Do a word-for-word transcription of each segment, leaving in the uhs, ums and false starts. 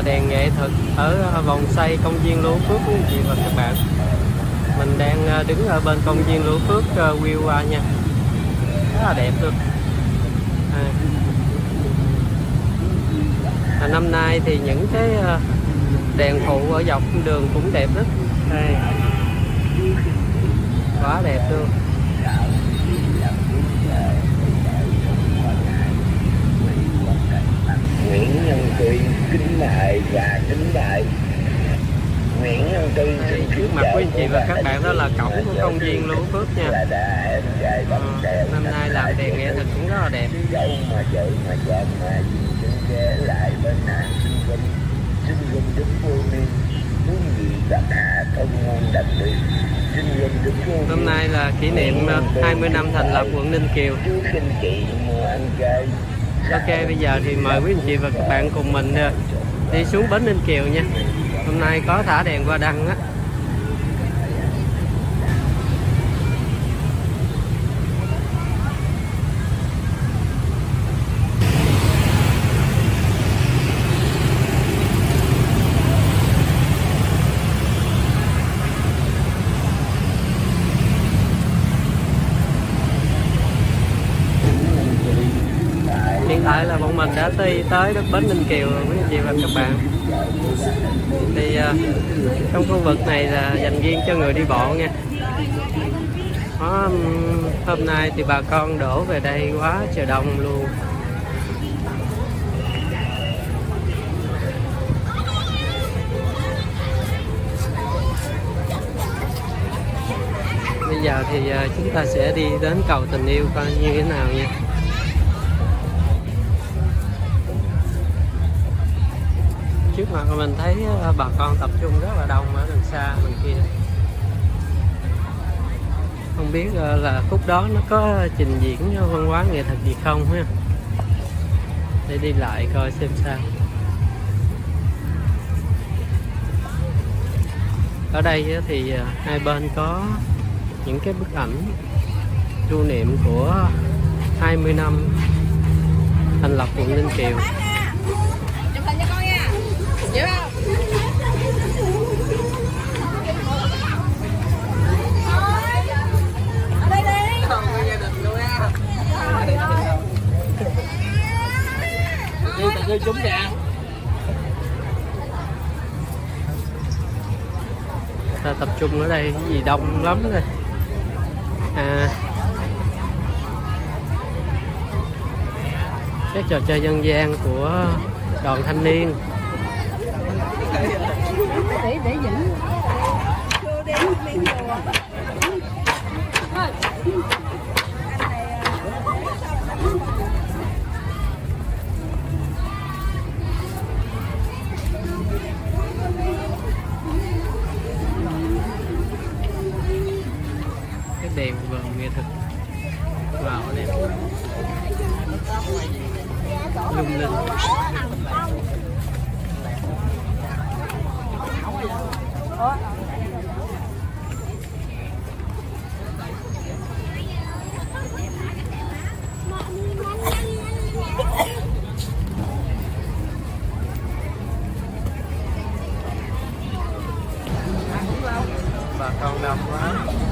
đèn nghệ thuật ở vòng xoay công viên Lưu Phước quý anh chị và các bạn. Mình đang đứng ở bên công viên Lưu Phước view qua nha, rất là đẹp luôn. À. À, năm nay thì những cái đèn phụ ở dọc đường cũng đẹp lắm. Đây. Quá đẹp luôn. Nguyễn Nhân Tuyên kính mời và kính mời Nguyễn Nhân Tuyên xin trước mặt quý anh chị và các bạn đó là cổng của công viên Lưu Phước nha. À, năm nay làm đèn nghệ thuật cũng rất là đẹp. Dẫu mà vợ mà vợ mà xin ghé lại bên nàng xin vinh xin vinh đức vô niên muốn gì đặt hà thông ngon đặc biệt xin vinh đức vô niên. Hôm nay là kỷ niệm hai mươi năm thành lập quận Ninh Kiều. Ok, bây giờ thì mời quý anh chị và các bạn cùng mình đi xuống bến Ninh Kiều nha. Hôm nay có thả đèn hoa đăng á. Hiện tại là bọn mình đã đi tới đất bến Ninh Kiều rồi quý anh chị và các bạn. Thì uh, trong khu vực này là dành riêng cho người đi bộ nha. Đó, hôm nay thì bà con đổ về đây quá trời đông luôn. Bây giờ thì uh, chúng ta sẽ đi đến cầu tình yêu coi như thế nào nha. Trước mặt mình thấy bà con tập trung rất là đông ở đằng xa bên kia. Không biết là khúc đó nó có trình diễn văn hóa nghệ thuật gì không ha. Để đi lại coi xem sao. Ở đây thì hai bên có những cái bức ảnh lưu niệm của hai mươi năm thành lập quận Ninh Kiều. Đi chúng nè. Ta tập trung ở đây cái gì đông lắm rồi. À, các trò chơi dân gian của đoàn thanh niên. để để giữ cái đèn vườn nghệ thuật vào đẹp lung linh. Bà con đông quá,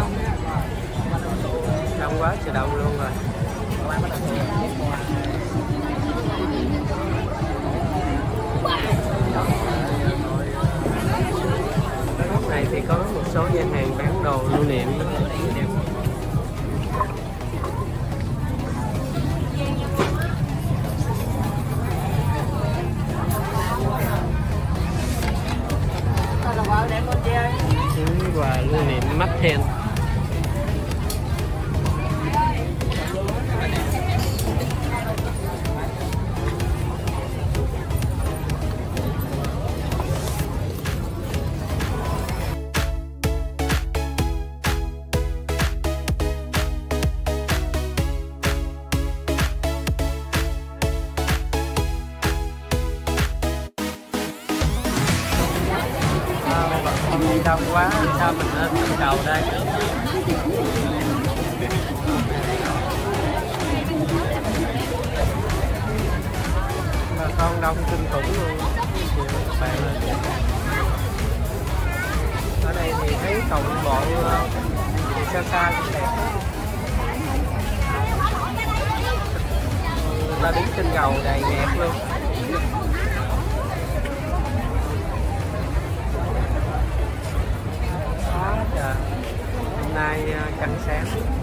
đông quá trời đông luôn rồi. Lúc này thì có một số gian hàng bán đồ lưu niệm. Quà lưu niệm mắt then. Đông quá sao mình lên cầu đây. Bà con đông kinh khủng luôn. bạn ơi. Ở đây thì thấy cầu đi bộ xa xa cũng đẹp. Người ta đứng trên cầu đầy nhạc luôn. Đó, trời. Hôm nay trăng sáng.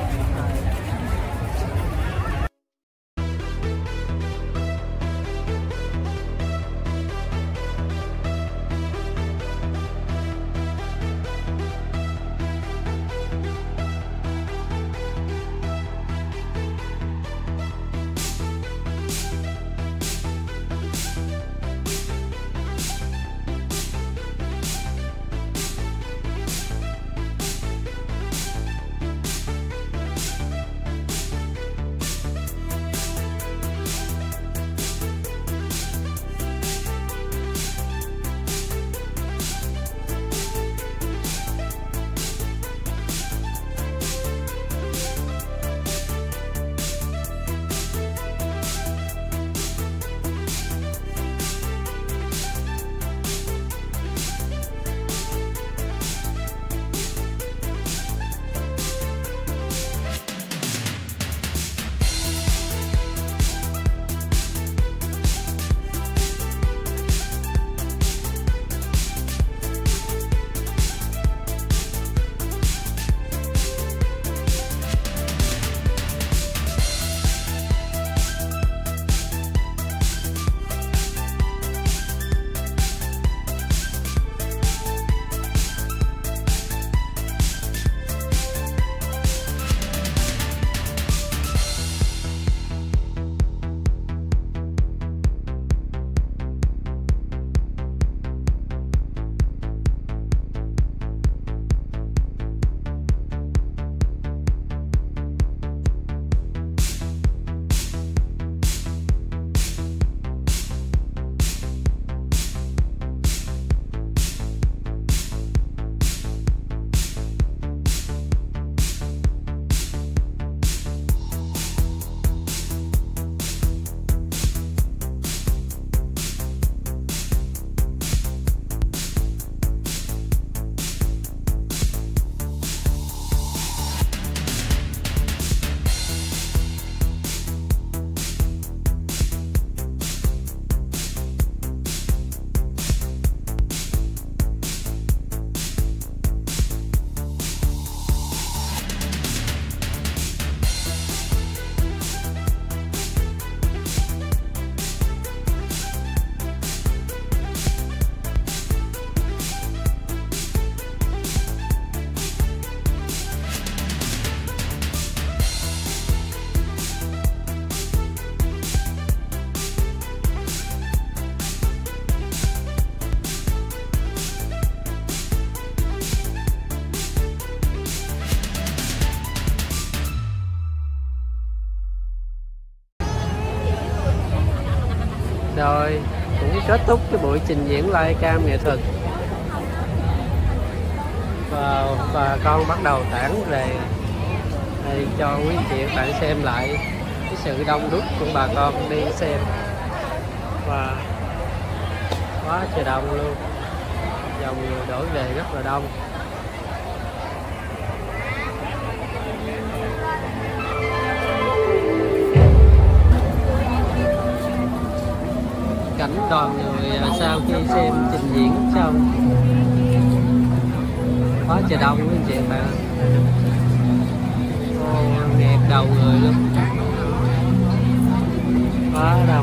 Rồi cũng kết thúc cái buổi trình diễn livecam nghệ thuật và và con bắt đầu tản về đây cho quý anh chị và bạn xem lại cái sự đông đúc của bà con đi xem. Và quá trời đông luôn, dòng người đổ về rất là đông. Cảnh đoàn người sau khi xem trình diễn xong quá trời đông quý anh chị bạn, nghẹt đầu người luôn, quá đông.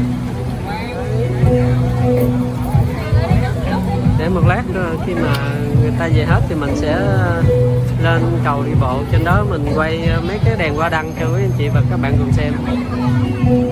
Để một lát khi mà người ta về hết thì mình sẽ lên cầu đi bộ, trên đó mình quay mấy cái đèn hoa đăng cho quý anh chị và các bạn cùng xem.